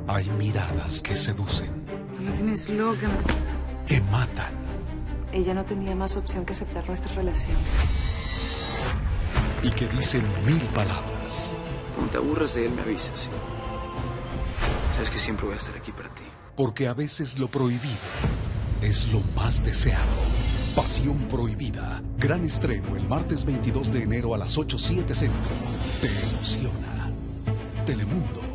Hay miradas que seducen, Tú me tienes loca. que matan. Ella no tenía más opción que aceptar nuestra relación. Y que dicen 1000 palabras. Cuando te aburras de él, me avisas. Sabes que siempre voy a estar aquí para ti. Porque a veces lo prohibido es lo más deseado. Pasión prohibida. Gran estreno el martes 22 de enero a las 8:07 centro. Te emociona. Telemundo.